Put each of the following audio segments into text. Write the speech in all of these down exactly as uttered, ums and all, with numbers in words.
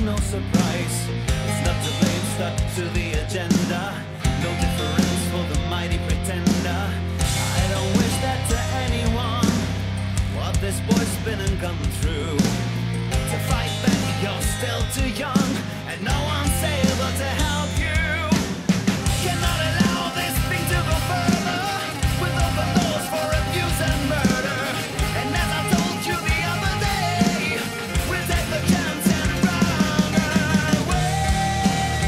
no surprise. It's not to blame, stuck to the agenda. No difference for the mighty pretender. I don't wish that to anyone. What this boy's been and come through. To fight back, you're still too young, and no one's able to help you. Cannot allow this thing to go further, with open doors for abuse and murder. And as I told you the other day, we'll take the chance and run away.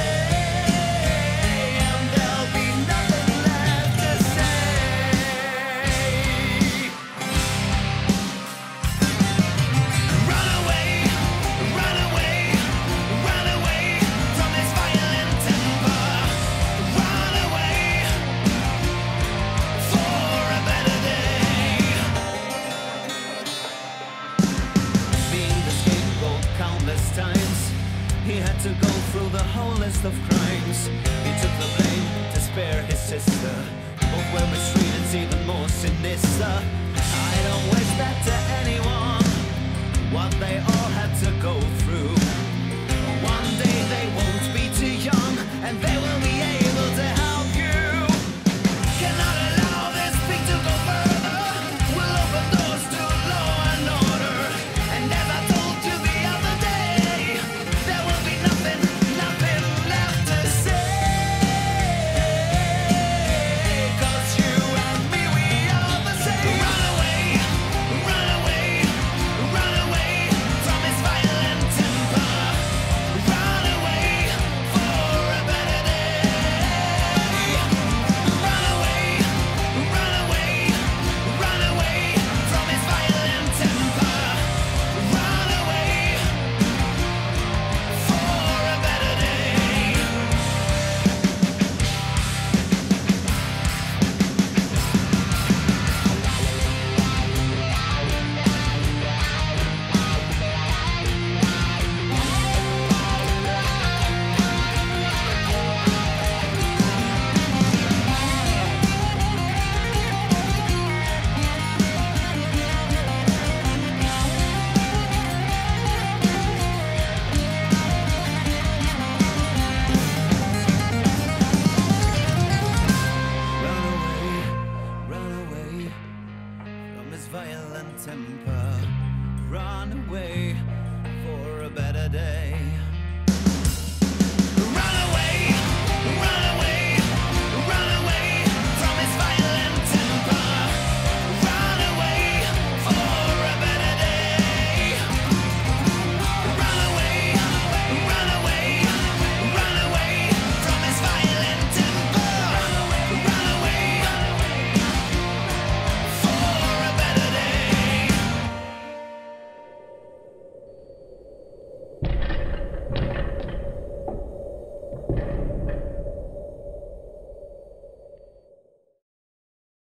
And there'll be nothing left to say. Run away, run away, run away from this violent temper. Run away for a better day. Being the scapegoat countless times, he had to go through the whole list of crimes. He took the blame to spare his sister. Both were mistreated even more sinister. I don't wish that to anyone, what they all had to go through. One day they won't be too young, and they will be able to help you. Cannot allow this thing to go further. We'll open doors to law and order. And as I told you the other day, there will be nothing, nothing left to say. 'Cause you and me, we are the same. Run away, run away, run away from his violent temper. Run away for a better day. Run away, run away, run away from his violent temper. Run away for a better day. Run away, run away from his violent temper. Run away for a better day.